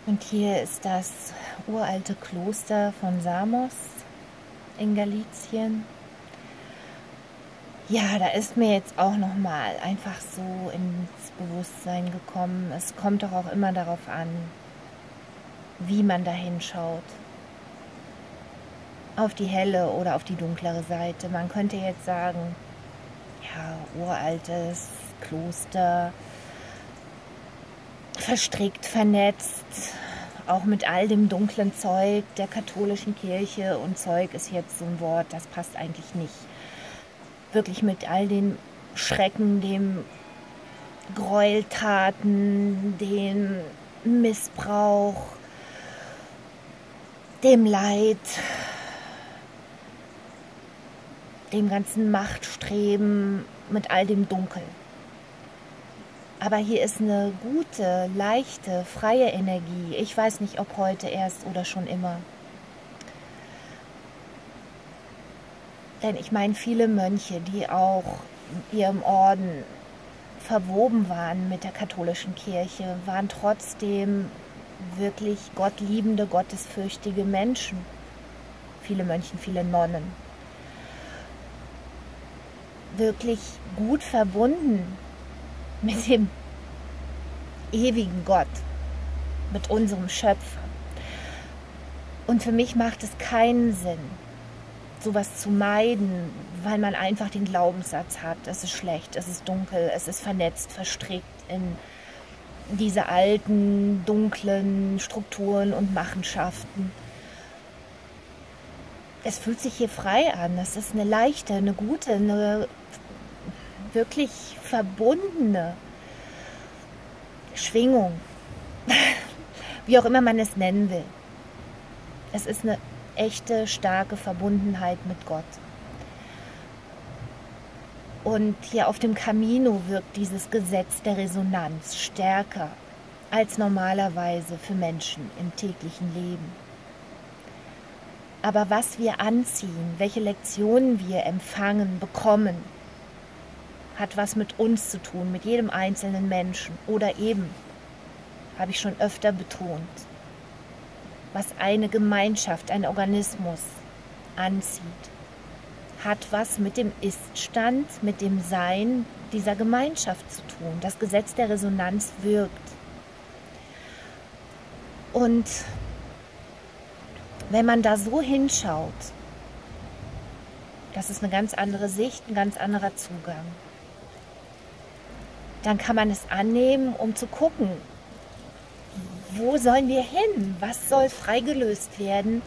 Und hier ist das uralte Kloster von Samos in Galizien. Ja, da ist mir jetzt auch nochmal einfach so ins Bewusstsein gekommen. Es kommt doch auch immer darauf an, wie man da hinschaut. Auf die helle oder auf die dunklere Seite. Man könnte jetzt sagen, ja, uraltes Kloster, verstrickt, vernetzt, auch mit all dem dunklen Zeug der katholischen Kirche. Und Zeug ist jetzt so ein Wort, das passt eigentlich nicht. Wirklich mit all den Schrecken, dem Gräueltaten, dem Missbrauch, dem Leid, dem ganzen Machtstreben, mit all dem Dunkel. Aber hier ist eine gute, leichte, freie Energie. Ich weiß nicht, ob heute erst oder schon immer. Denn ich meine, viele Mönche, die auch in ihrem Orden verwoben waren mit der katholischen Kirche, waren trotzdem wirklich gottliebende, gottesfürchtige Menschen. Viele Mönche, viele Nonnen. Wirklich gut verbunden mit dem ewigen Gott, mit unserem Schöpfer. Und für mich macht es keinen Sinn, sowas zu meiden, weil man einfach den Glaubenssatz hat, es ist schlecht, es ist dunkel, es ist vernetzt, verstrickt in diese alten, dunklen Strukturen und Machenschaften. Es fühlt sich hier frei an, es ist eine leichte, eine gute, eine wirklich verbundene Schwingung, wie auch immer man es nennen will. Es ist eine echte, starke Verbundenheit mit Gott. Und hier auf dem Camino wirkt dieses Gesetz der Resonanz stärker als normalerweise für Menschen im täglichen Leben. Aber was wir anziehen, welche Lektionen wir empfangen, bekommen, hat was mit uns zu tun, mit jedem einzelnen Menschen. Oder eben, habe ich schon öfter betont, was eine Gemeinschaft, ein Organismus anzieht, hat was mit dem Iststand, mit dem Sein dieser Gemeinschaft zu tun. Das Gesetz der Resonanz wirkt. Und wenn man da so hinschaut, das ist eine ganz andere Sicht, ein ganz anderer Zugang. Dann kann man es annehmen, um zu gucken, wo sollen wir hin? Was soll freigelöst werden,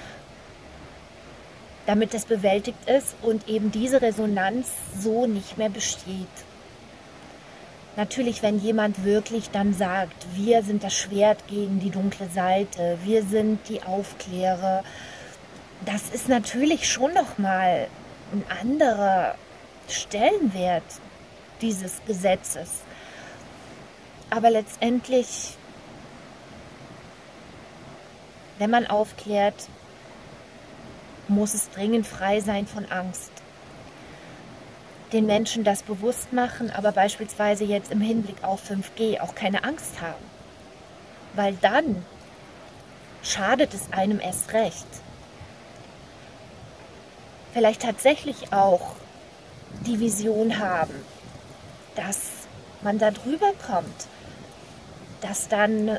damit es bewältigt ist und eben diese Resonanz so nicht mehr besteht. Natürlich, wenn jemand wirklich dann sagt, wir sind das Schwert gegen die dunkle Seite, wir sind die Aufklärer, das ist natürlich schon nochmal ein anderer Stellenwert dieses Gesetzes. Aber letztendlich, wenn man aufklärt, muss es dringend frei sein von Angst. Den Menschen das bewusst machen, aber beispielsweise jetzt im Hinblick auf 5G auch keine Angst haben. Weil dann schadet es einem erst recht. Vielleicht tatsächlich auch die Vision haben, dass man da drüber kommt, dass dann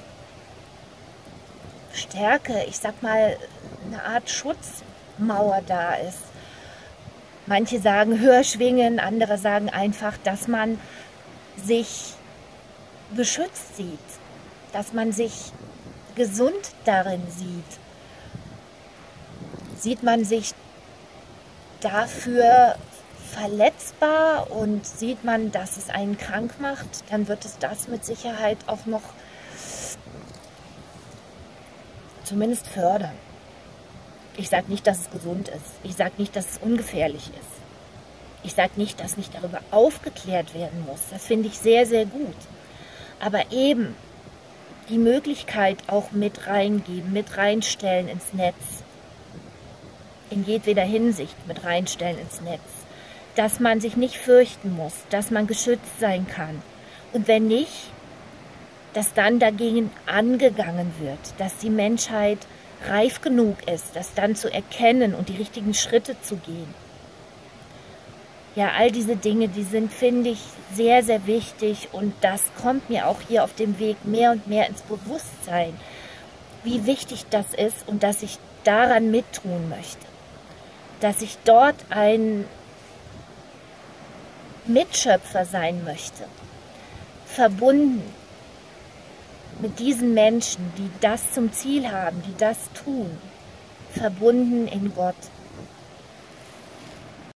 Stärke, ich sag mal, eine Art Schutzmauer da ist. Manche sagen höher schwingen, andere sagen einfach, dass man sich beschützt sieht, dass man sich gesund darin sieht. Sieht man sich dafür verletzbar und sieht man, dass es einen krank macht, dann wird es das mit Sicherheit auch noch zumindest fördern. Ich sage nicht, dass es gesund ist. Ich sage nicht, dass es ungefährlich ist. Ich sage nicht, dass nicht darüber aufgeklärt werden muss. Das finde ich sehr, sehr gut. Aber eben die Möglichkeit auch mit reingeben, mit reinstellen ins Netz. In jedweder Hinsicht mit reinstellen ins Netz. Dass man sich nicht fürchten muss, dass man geschützt sein kann. Und wenn nicht, dass dann dagegen angegangen wird, dass die Menschheit reif genug ist, das dann zu erkennen und die richtigen Schritte zu gehen. Ja, all diese Dinge, die sind, finde ich, sehr, sehr wichtig und das kommt mir auch hier auf dem Weg mehr und mehr ins Bewusstsein, wie wichtig das ist und dass ich daran mittun möchte. Dass ich dort ein Mitschöpfer sein möchte, verbunden mit diesen Menschen, die das zum Ziel haben, die das tun, verbunden in Gott.